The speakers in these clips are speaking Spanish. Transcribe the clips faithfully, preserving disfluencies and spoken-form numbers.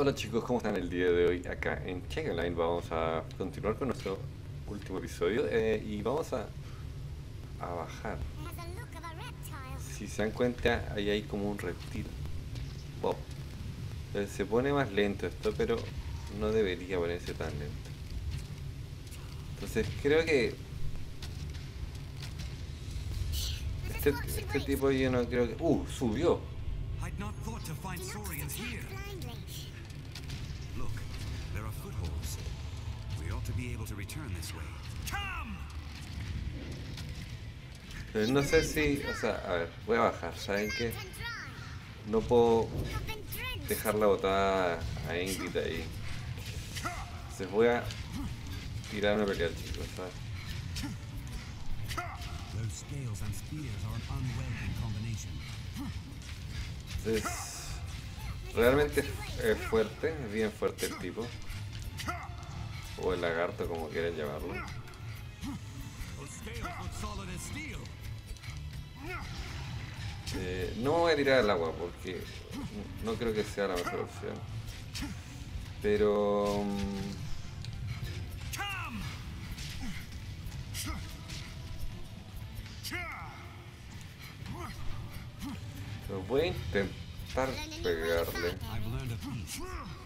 Hola chicos, ¿cómo están el día de hoy? Acá en Check Online vamos a continuar con nuestro último episodio eh, y vamos a, a bajar. Si se dan cuenta, ahí hay como un reptil. Wow. Eh, se pone más lento esto, pero no debería ponerse tan lento. Entonces creo que este, este tipo yo no creo que... ¡Uh! ¡Subió! I'd not thought to find saurians here. Look, there are footholds. We ought to be able to return this way. Come! Pero no sé si... O sea, a ver, voy a bajar. ¿Saben qué? No puedo dejarla botada a Ingrid ahí. Entonces voy a tirarme a pelear, chicos, ¿sabes? Those scales and spears are an unwelcome combination. Entonces, realmente es fuerte, es bien fuerte el tipo. O el lagarto, como quieran llamarlo. Those scales look solid as steel. Eh, no me voy a tirar al agua porque no creo que sea la mejor opción. Pero... Come! pero voy a intentar pegarle. I've learned a piece.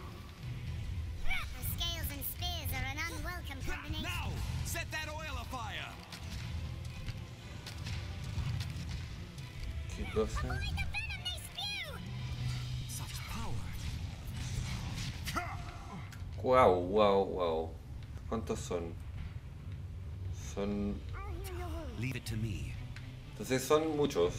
Now, set that oil afire. ¿Qué cosa? Such power. Wow, wow, wow. ¿Cuántos son? Son... Leave it to me. Entonces son muchos.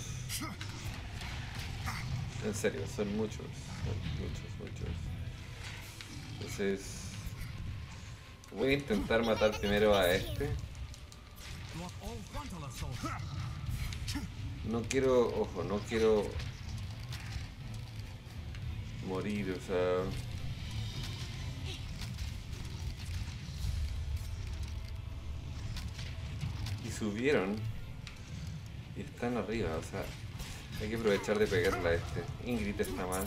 En serio, son muchos. Son muchos, muchos. Entonces... voy a intentar matar primero a este. Block all frontal assaults. No quiero... ojo, no quiero... morir, o sea... y subieron y están arriba, o sea, hay que aprovechar de pegarle a este. Ingrid está mal.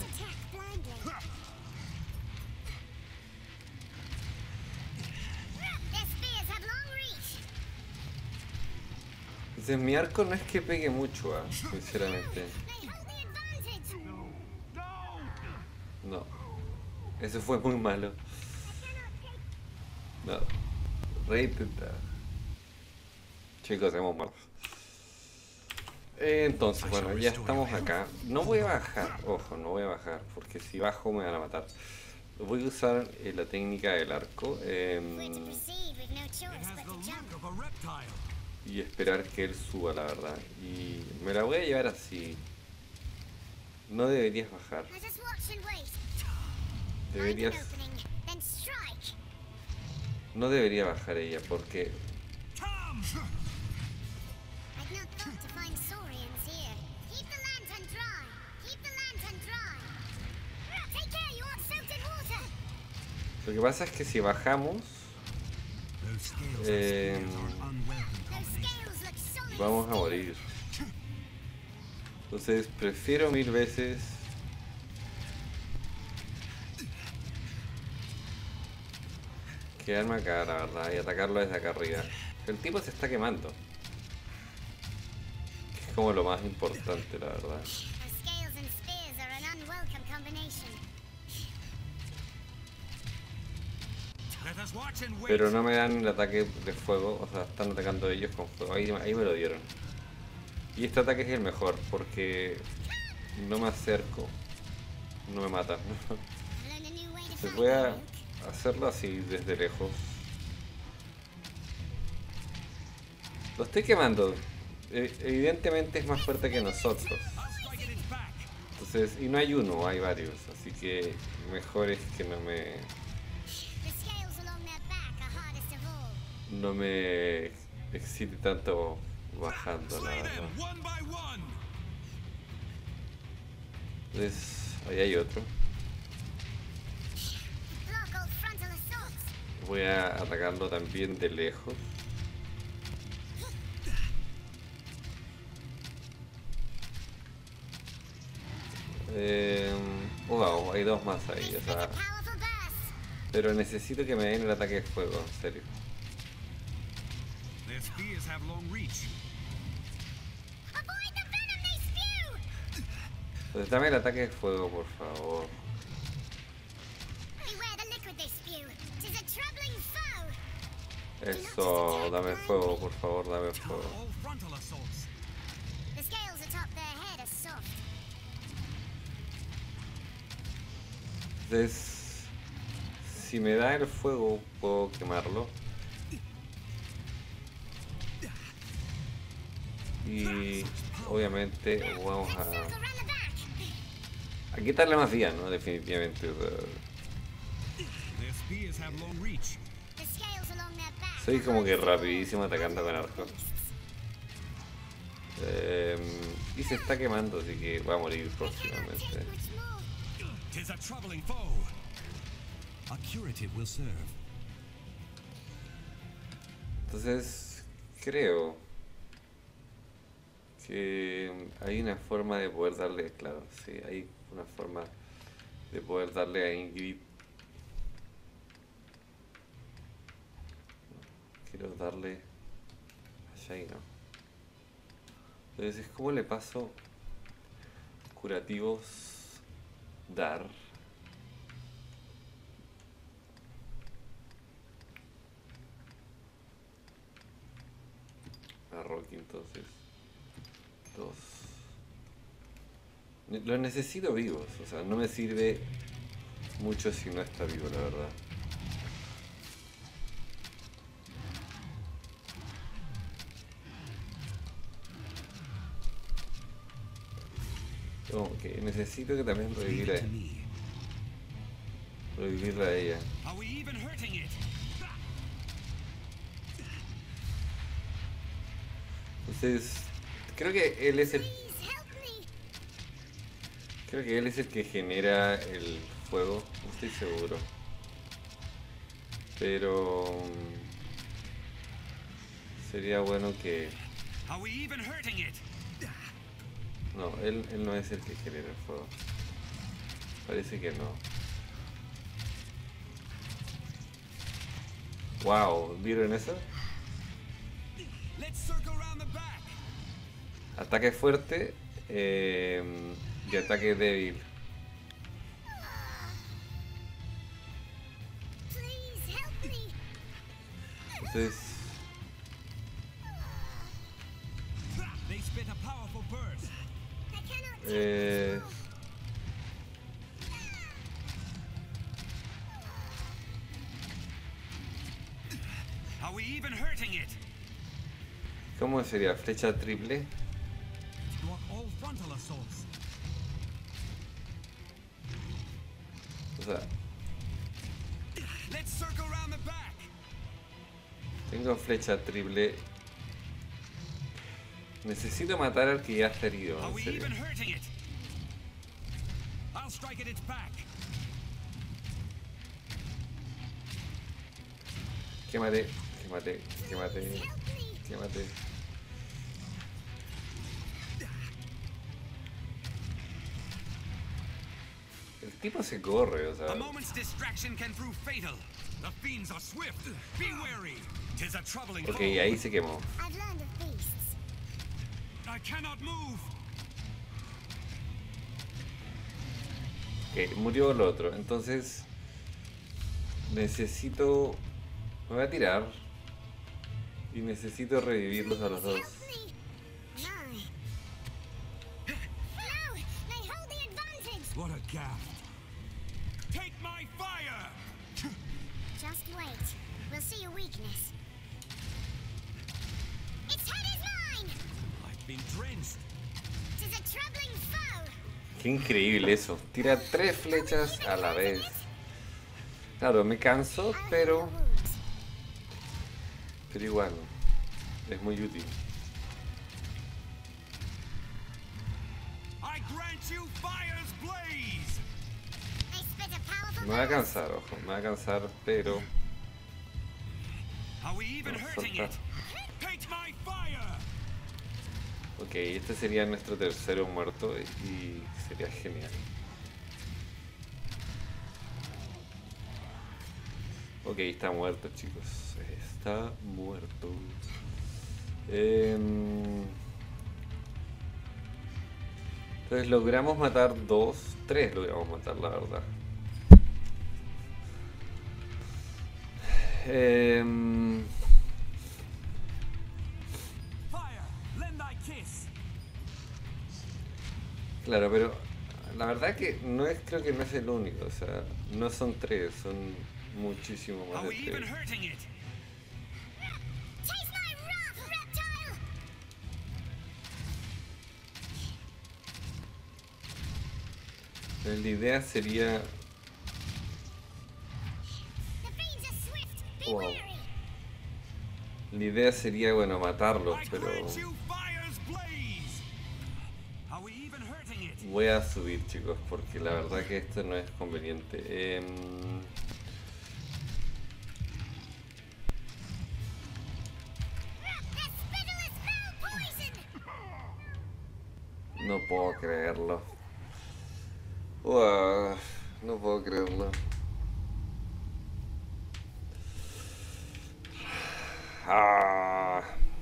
Entonces mi arco no es que pegue mucho, ah, sinceramente. No, eso fue muy malo. No, reintenta. Chicos, hemos malos. Entonces, bueno, ya estamos acá. No voy a bajar, ojo, no voy a bajar, porque si bajo me van a matar. Voy a usar eh, la técnica del arco eh, It has the look of a reptile. y esperar que él suba, la verdad. Y me la voy a llevar así. No deberías bajar. Deberías... no debería bajar ella, porque... Come! lo que pasa es que si bajamos, Those scales Eh, and spears are an unwelcome combination. vamos a morir. Entonces prefiero mil veces quedarme acá, la verdad, y atacarlo desde acá arriba. El tipo se está quemando, que es como lo más importante, la verdad. Let us watch and wait. Pero no me dan el ataque de fuego, o sea, están atacando ellos con fuego. Ahí, ahí me lo dieron. Y este ataque es el mejor, porque no me acerco, no me matan. Entonces voy a hacerlo así, desde lejos. Lo estoy quemando. E- evidentemente es más fuerte que nosotros. I'll strike at its back. Entonces, y no hay uno, hay varios. Así que mejor es que no me... no me excite tanto bajando, la Slay verdad. them one by one. Entonces, ahí hay otro. Voy a atacarlo también de lejos. Eh, wow, hay dos más ahí, o sea, Pero necesito que me den el ataque de fuego, en serio. Their spears have long reach. Avoid the venom they spew! Entonces dame el ataque de fuego, por favor. Beware the liquid they spew. 'Tis a troubling foe. Eso, dame fuego, por favor, dame Counter fuego. all frontal assaults. The scales atop their head are soft. Entonces, si me da el fuego, puedo quemarlo. Y obviamente vamos Let's a, circle round the back. a quitarle más vida, ¿no? Definitivamente. O sea, Their spears have long reach. The scales along their back. soy are como que hard as rapidísimo atacando con arco. beasts. Eh, y se está quemando, así que va a morir They cannot próximamente. take much more. Tis a troubling foe. A curative will serve. Entonces, creo que hay una forma de poder darle, claro, sí, hay una forma de poder darle a Ingrid. Quiero darle a Shay, ¿no? Entonces, ¿cómo le paso curativos dar? A Rocky, entonces. Dos. Ne- Los necesito vivos, o sea, no me sirve mucho si no está vivo, la verdad. Como que necesito que también revivir Leave it to a, me. revivirla a ella. Are we even hurting it? Entonces, creo que él es el, Please help me. creo que él es el que genera el fuego, no estoy seguro. Pero mm, sería bueno que Are we even hurting it? no, él, él no es el que genera el fuego. Parece que no. Wow, ¿vieron eso? Let's circle round the back. Ataque fuerte eh, y ataque débil. Please help me. Entonces, They spit a powerful burst. I cannot take eh, much more. Are we even hurting it? ¿cómo sería? Flecha triple. Block all frontal assaults. O sea, Let's circle round the back. tengo flecha triple. Necesito matar al que ya está herido, Are en we serio. even hurting it? I'll strike at its back. Quémate, quémate, quémate, Help me. quémate. El tipo se corre, o sea. A moment's distraction can prove fatal. The fiends are swift. Be wary. Tis a troubling Ok, foe. ahí se quemó. I've learned of beasts. I cannot move. Ok, murió el otro. Entonces, necesito. Me voy a tirar. Y necesito revivirlos a los dos. Help me. No. No, they hold the advantage. What a gaffe. Take my fire. Just wait. We'll see your weakness. Its head is mine. I've been drenched. 'Tis a troubling foe. Qué increíble eso. Tira tres flechas a la vez. Claro, me canso, I'll pero. heal your wounds. Pero igual. Es muy útil. I grant you fire's blaze. They spit a powerful Me va a burst. cansar, ojo. Me va a cansar, pero. Are we even No, hurting solta. it? Take my fire. Ok, este sería nuestro tercero muerto y sería genial. Ok, está muerto, chicos. Está muerto. Eh, entonces logramos matar dos, tres logramos matar, la verdad. Eh, claro, pero la verdad que no es, creo que no es el único, o sea, no son tres, son muchísimo más de tres. Pero la idea sería... Wow. La idea sería, bueno, matarlos, pero... Voy a subir, chicos, porque la verdad que esto no es conveniente. Eh... No puedo creerlo. Uah, no puedo creerlo. Ah.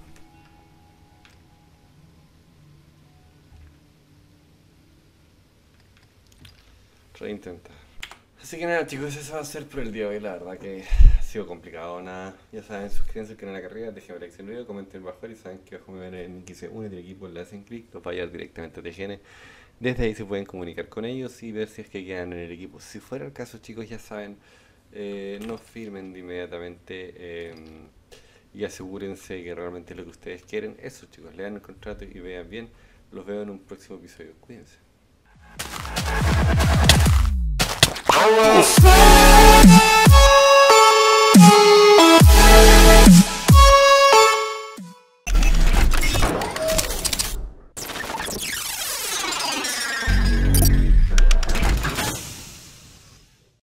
Reintentar. Así que nada, chicos, eso va a ser por el día de hoy. La verdad que ha sido complicado. Nada, ya saben, suscríbanse al canal de Carrera, déjenme like si el video, comenten bajo y saben que abajo me ven en que se une del equipo, le hacen clic, los va a llevar directamente a T G N. Desde ahí se pueden comunicar con ellos y ver si es que quedan en el equipo. Si fuera el caso, chicos, ya saben, eh, no firmen de inmediatamente eh, y asegúrense que realmente es lo que ustedes quieren. Eso, chicos, lean el contrato y vean bien. Los veo en un próximo episodio. Cuídense.